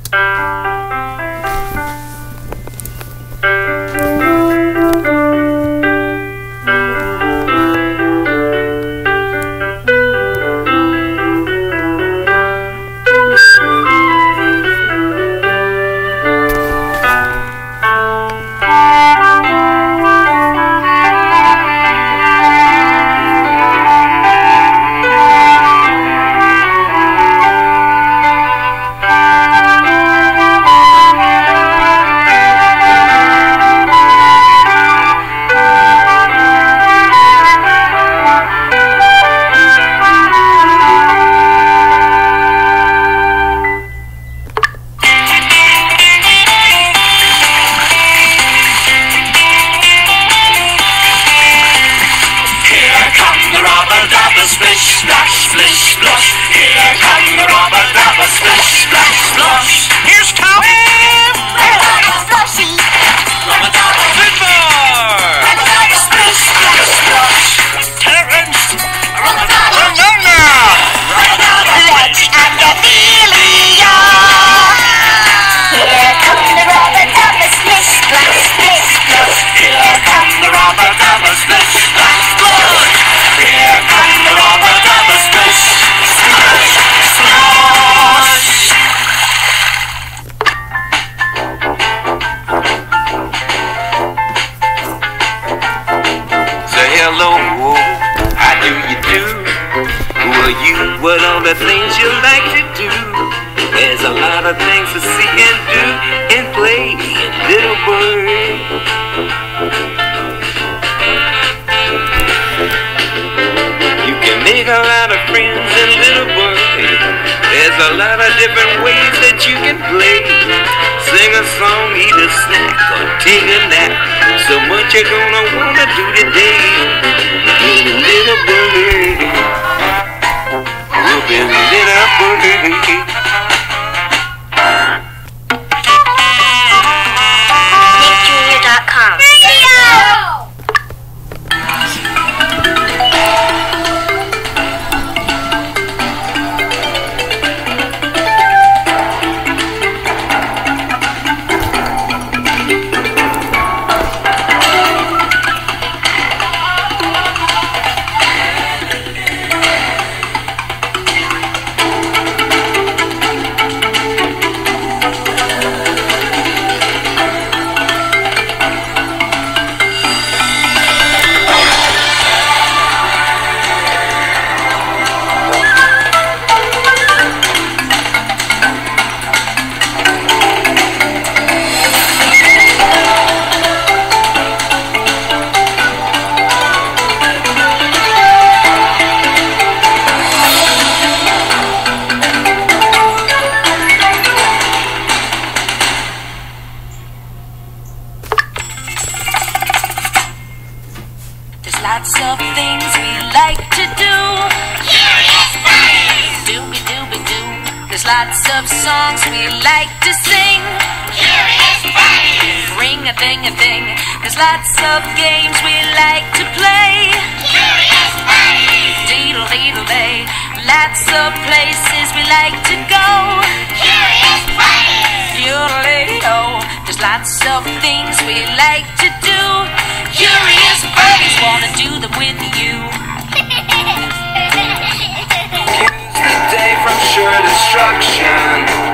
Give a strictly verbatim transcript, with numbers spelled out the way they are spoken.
Splish, splash, splish, splosh. Here come the rubber dubber. Splish, splash, splosh. Here's Tommy. Rubber dubber, splashy. Rubber dubber, Fitbar. Rubber dubber, splish, splash, splosh. Terrence. Rubber dubber, Ramona. Rubber dubber, Ledge and Amelia. Here come the rubber dubber. Splish, splash, splish, splosh. Here come the rubber dubber. Splish, splash, splosh. Here come the rubber dubber. Splish, splash, splosh. Say hello, how do you do? Who are you? What are the things you like to do? There's a lot of things to see and do and play in Little Bird. You can make a lot of friends in Little Bird. There's a lot of different ways that you can play. Sing a song, eat a snack, or take a nap. So much you're gonna wanna do today in Little Bird. Up in Little Bird. Nick Junior dot com. Lots of things we like to do. Curious Buddies. Dooby dooby doo. There's lots of songs we like to sing. Curious Buddies. Ring a ding a ding. There's lots of games we like to play. Curious Buddies. Deedle deedle day. Lots of places we like to go. Curious Buddies. Yodelay-o. There's lots of things we like to do. Curious Buddies wanna do them with you. Use the day from sure destruction.